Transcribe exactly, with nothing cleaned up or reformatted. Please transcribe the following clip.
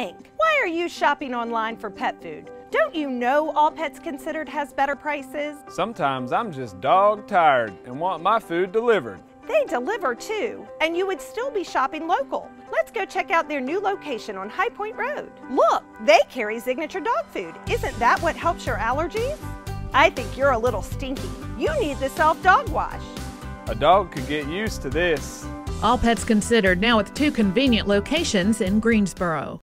Frank, why are you shopping online for pet food? Don't you know All Pets Considered has better prices? Sometimes I'm just dog tired and want my food delivered. They deliver too, and you would still be shopping local. Let's go check out their new location on High Point Road. Look, they carry signature dog food. Isn't that what helps your allergies? I think you're a little stinky. You need the Self Dog Wash. A dog could get used to this. All Pets Considered, now with two convenient locations in Greensboro.